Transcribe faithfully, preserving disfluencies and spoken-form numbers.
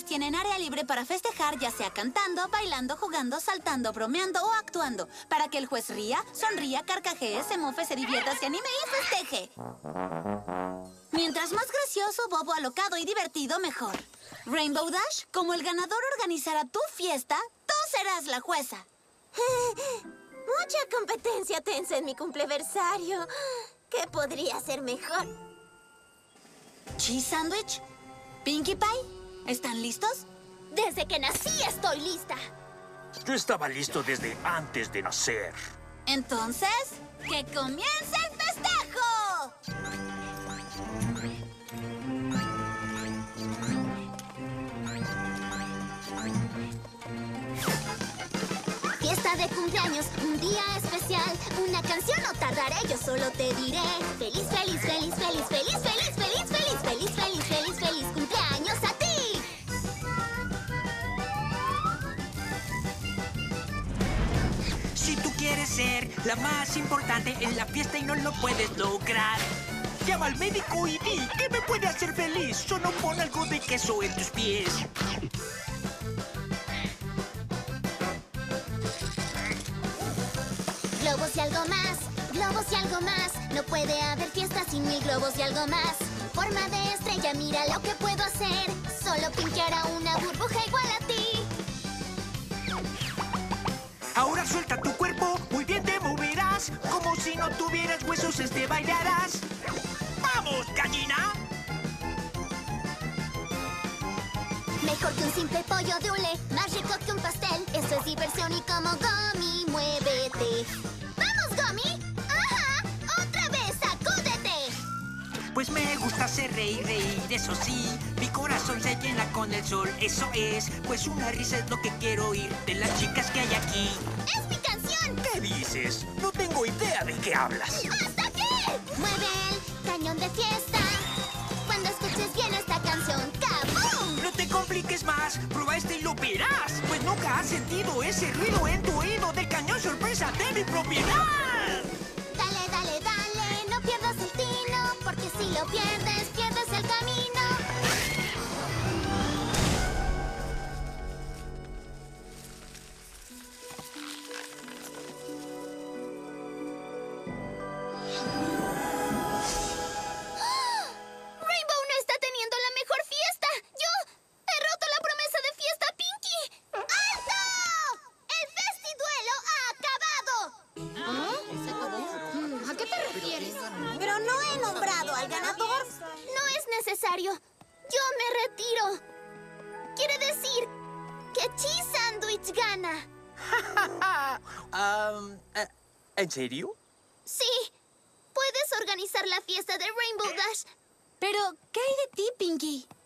tienen área libre para festejar, ya sea cantando, bailando, jugando, saltando, bromeando o actuando, para que el juez ría, sonría, carcajee, se mofe, se divierta, se anime y festeje. Mientras más gracioso, bobo, alocado y divertido, mejor. Rainbow Dash, como el ganador organizará tu fiesta, tú serás la jueza. Mucha competencia tensa en mi cumpleversario. ¿Qué podría ser mejor? Cheese Sandwich, Pinkie Pie, ¿están listos? Desde que nací estoy lista. Yo estaba listo desde antes de nacer. Entonces, ¡que comience el festejo! Fiesta de cumpleaños, un día especial. Una canción no tardaré, yo solo te diré. Feliz, feliz, feliz, feliz, feliz, feliz, feliz, feliz, feliz, feliz, feliz, feliz cumpleaños a ti. Si tú quieres ser la más importante en la fiesta y no lo puedes lograr, llama al médico y di que me puede hacer feliz. Solo pon algo de queso en tus pies. Globos y algo más, globos y algo más. No puede haber fiesta sin mil globos y algo más. Forma de estrella, mira lo que puedo hacer. Solo Pinkie hará una burbuja igual a ti. Ahora suelta tu cuerpo, muy bien te moverás. Como si no tuvieras huesos, este bailarás. ¡Vamos, gallina! Mejor que un simple pollo de hule, más rico que un pastel. Eso es diversión y como Gummy, muévete. ¡Vamos, Gummy! ¡Ajá! ¡Otra vez, sacúdete! Pues me gusta hacer reír, reír, eso sí. Mi corazón se llena con el sol, eso es. Pues una risa es lo que quiero oír de las chicas que hay aquí. ¡Es mi canción! ¿Qué dices? No tengo idea de qué hablas. ¡Hasta aquí! Mueve el cañón de fiesta. Cuando escuches bien esta canción, ¡kaboom! No te compliques más, prueba este y lo verás. Pues nunca has sentido ese ruido en tu oído del cañón sorpresa de mi propiedad. Dale, dale, dale, no pierdas el tino, porque si lo pierdes, pierdes el camino. ¡Rainbow no está teniendo la mejor fiesta! ¡Yo he roto la promesa de fiesta, Pinkie! ¡Alto! ¡El festiduelo ha acabado! ¿A qué te refieres? Pero no he nombrado al ganador. No es necesario. Yo me retiro. Quiere decir que Cheese Sandwich gana. Um, eh, ¿En serio? Sí. Puedes organizar la fiesta de Rainbow Dash. Pero, ¿qué hay de ti, Pinkie?